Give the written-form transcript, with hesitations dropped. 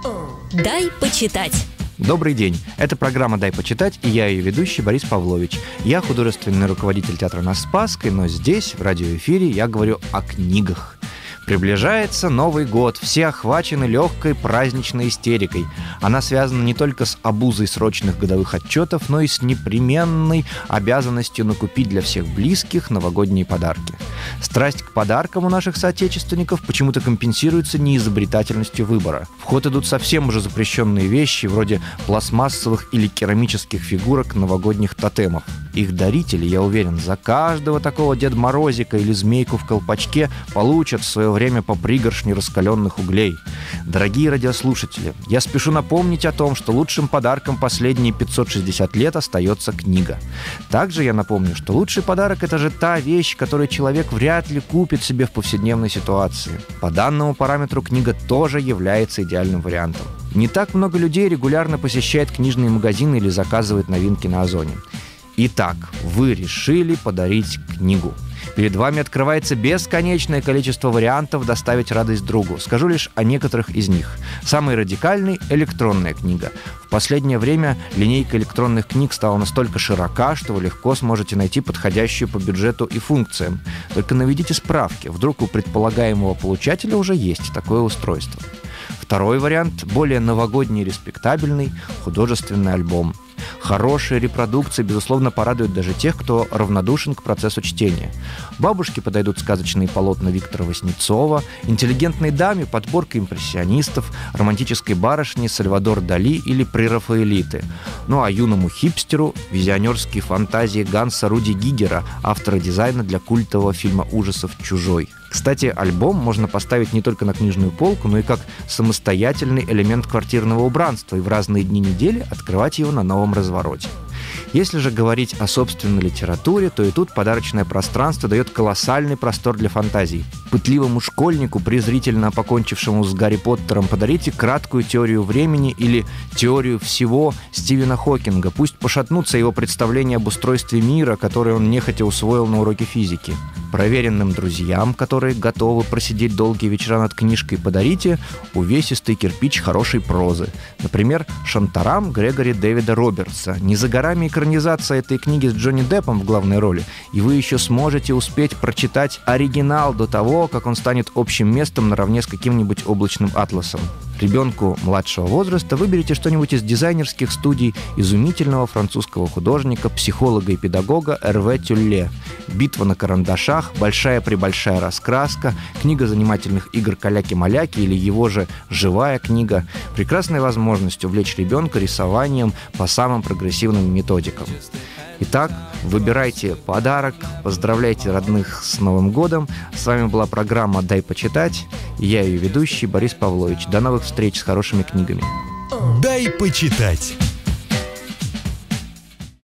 Дай почитать. Добрый день. Это программа «Дай почитать», и я ее ведущий Борис Павлович. Я художественный руководитель театра на Спасской, но здесь, в радиоэфире, я говорю о книгах. Приближается Новый год, все охвачены легкой праздничной истерикой. Она связана не только с обузой срочных годовых отчетов, но и с непременной обязанностью накупить для всех близких новогодние подарки. Страсть к подаркам у наших соотечественников почему-то компенсируется неизобретательностью выбора. В ход идут совсем уже запрещенные вещи, вроде пластмассовых или керамических фигурок новогодних тотемов. Их дарители, я уверен, за каждого такого Деда Морозика или змейку в колпачке получат в свое время по пригоршне раскаленных углей. Дорогие радиослушатели, я спешу напомнить о том, что лучшим подарком последние 560 лет остается книга. Также я напомню, что лучший подарок – это же та вещь, которую человек вряд ли купит себе в повседневной ситуации. По данному параметру книга тоже является идеальным вариантом. Не так много людей регулярно посещает книжные магазины или заказывает новинки на Озоне. Итак, вы решили подарить книгу. Перед вами открывается бесконечное количество вариантов доставить радость другу. Скажу лишь о некоторых из них. Самый радикальный – электронная книга. В последнее время линейка электронных книг стала настолько широка, что вы легко сможете найти подходящую по бюджету и функциям. Только наведите справки, вдруг у предполагаемого получателя уже есть такое устройство. Второй вариант – более новогодний и респектабельный – художественный альбом. Хорошие репродукции, безусловно, порадуют даже тех, кто равнодушен к процессу чтения. Бабушке подойдут сказочные полотна Виктора Васнецова, интеллигентной даме подборка импрессионистов, романтической барышне Сальвадор Дали или прерафаэлиты. Ну а юному хипстеру – визионерские фантазии Ганса Руди Гигера, автора дизайна для культового фильма ужасов «Чужой». Кстати, альбом можно поставить не только на книжную полку, но и как самостоятельный элемент квартирного убранства и в разные дни недели открывать его на новом развороте. Если же говорить о собственной литературе, то и тут подарочное пространство дает колоссальный простор для фантазий. Пытливому школьнику, презрительно покончившему с Гарри Поттером, подарите краткую теорию времени или теорию всего Стивена Хокинга. Пусть пошатнутся его представления об устройстве мира, которые он нехотя усвоил на уроке физики. Проверенным друзьям, которые готовы просидеть долгие вечера над книжкой, подарите увесистый кирпич хорошей прозы. Например, «Шантарам» Грегори Дэвида Робертса. Не за горами экранизация этой книги с Джонни Деппом в главной роли, и вы еще сможете успеть прочитать оригинал до того, как он станет общим местом наравне с каким-нибудь облачным атласом. Ребенку младшего возраста выберите что-нибудь из дизайнерских студий изумительного французского художника, психолога и педагога Эрве Тюлле. «Битва на карандашах», «Большая-пребольшая раскраска», книга занимательных игр «Каляки-маляки» или его же «Живая книга». Прекрасная возможность увлечь ребенка рисованием по самым прогрессивным методикам. Итак, выбирайте подарок, поздравляйте родных с Новым годом. С вами была программа «Дай почитать». И я ее ведущий Борис Павлович. До новых встреч с хорошими книгами. Дай почитать.